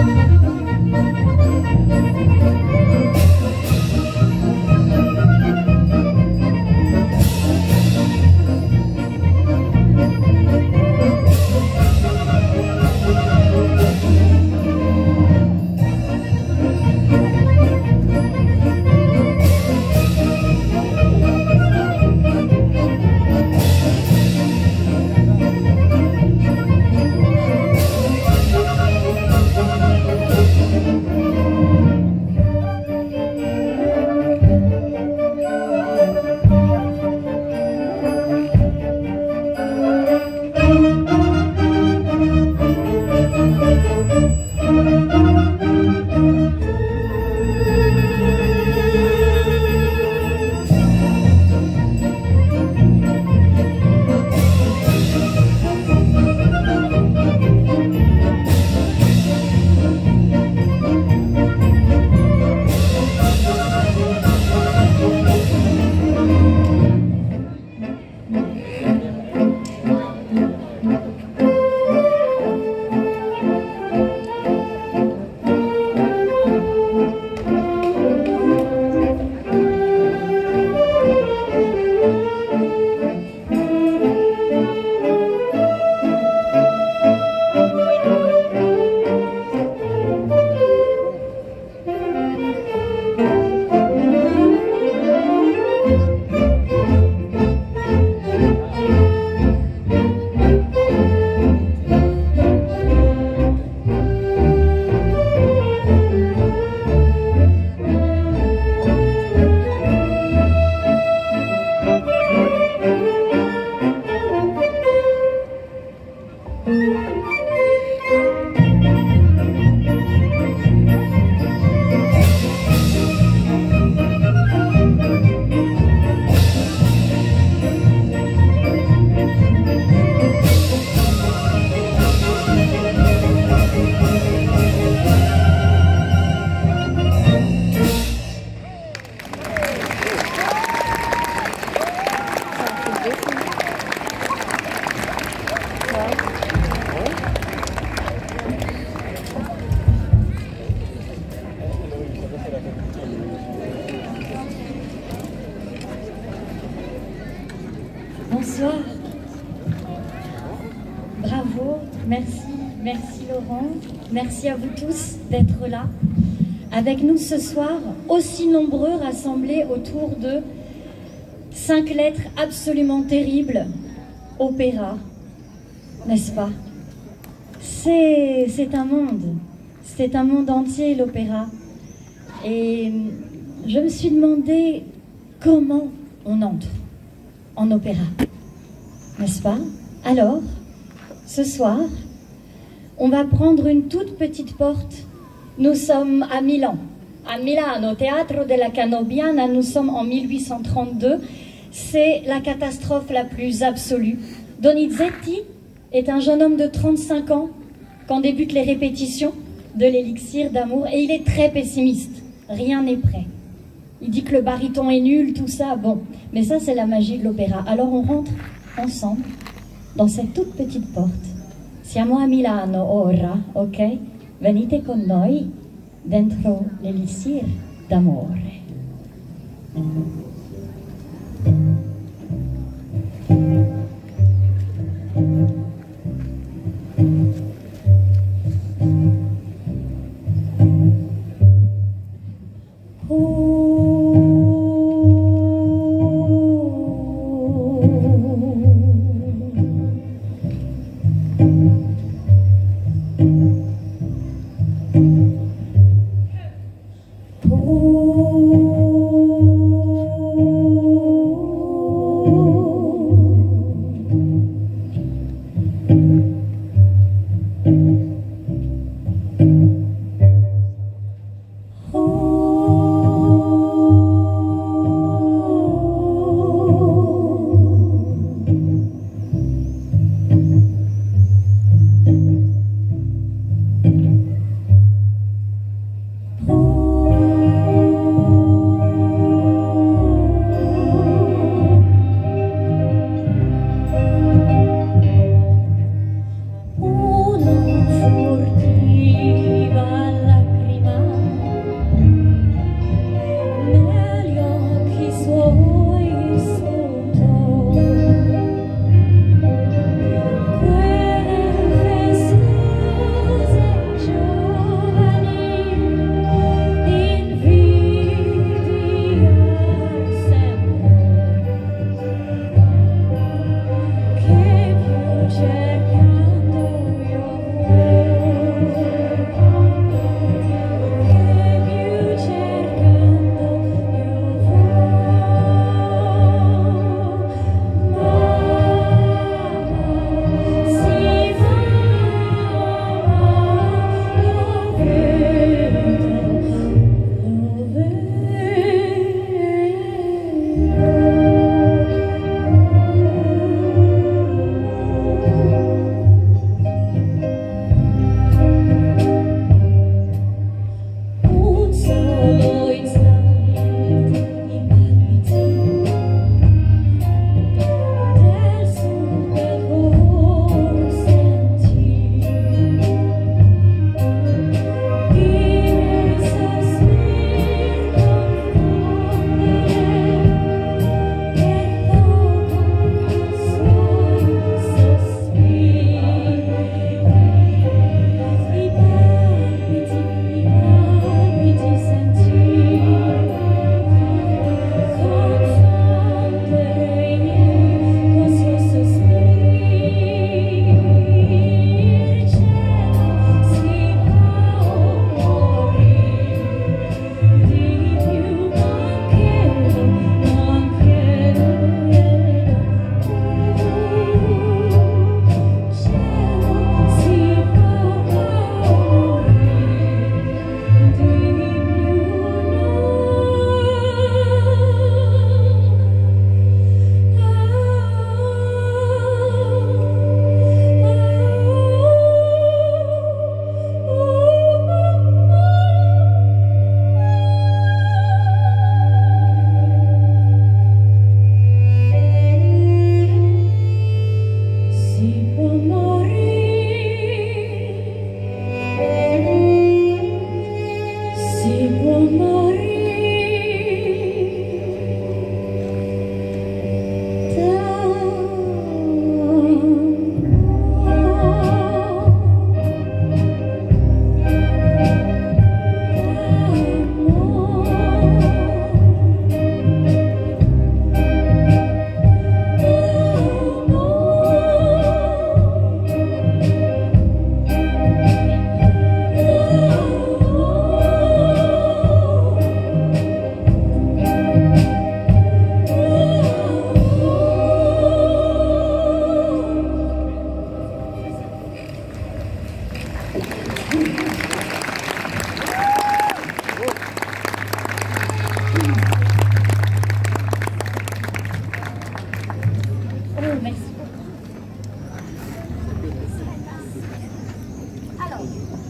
Bonsoir. Bravo, merci Laurent, merci à vous tous d'être là avec nous ce soir, aussi nombreux rassemblés autour de 5 lettres absolument terribles, opéra, n'est-ce pas? C'est un monde entier l'opéra. Et je me suis demandé comment on entre en opéra, n'est-ce pas? Alors, ce soir, on va prendre une toute petite porte. Nous sommes à Milan, au Teatro della Canobiana, nous sommes en 1832. C'est la catastrophe la plus absolue. Donizetti est un jeune homme de 35 ans quand débutent les répétitions de l'élixir d'amour et il est très pessimiste. Rien n'est prêt. Il dit que le baryton est nul, tout ça, bon. Mais ça, c'est la magie de l'opéra. Alors on rentre ensemble dans cette toute petite porte. Siamo a Milano ora, ok? Venite con noi dentro l'élixir d'amore.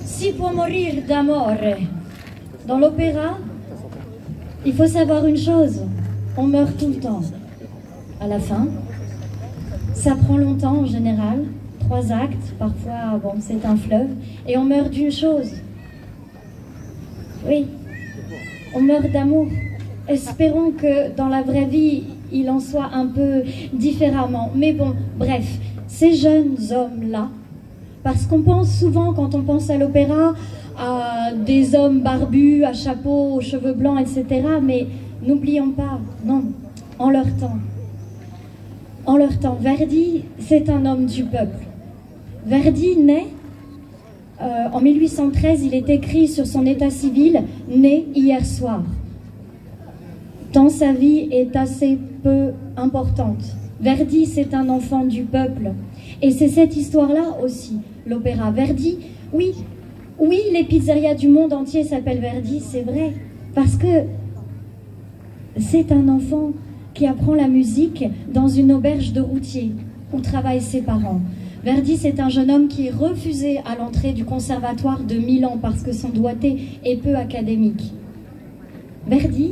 Si può morir d'amore. Dans l'opéra, il faut savoir une chose, on meurt tout le temps. À la fin, ça prend longtemps en général, 3 actes, parfois, bon, c'est un fleuve, et on meurt d'une chose. Oui, on meurt d'amour. Espérons que dans la vraie vie, il en soit un peu différemment. Mais bon, bref, ces jeunes hommes-là, parce qu'on pense souvent, quand on pense à l'opéra, à des hommes barbus, à chapeau, aux cheveux blancs, etc. Mais n'oublions pas, non, en leur temps, Verdi, c'est un homme du peuple. Verdi naît, en 1813, il est écrit sur son état civil, né hier soir. Tant sa vie est assez peu importante. Verdi, c'est un enfant du peuple. Et c'est cette histoire-là aussi, l'opéra. Verdi, oui, les pizzerias du monde entier s'appellent Verdi, c'est vrai. Parce que c'est un enfant qui apprend la musique dans une auberge de routier où travaillent ses parents. Verdi, c'est un jeune homme qui est refusé à l'entrée du conservatoire de Milan parce que son doigté est peu académique. Verdi,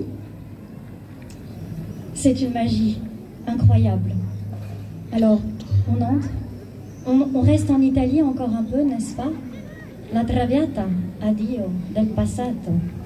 c'est une magie incroyable. Alors, on entre, on reste en Italie encore un peu, n'est-ce pas? La Traviata, addio del passato.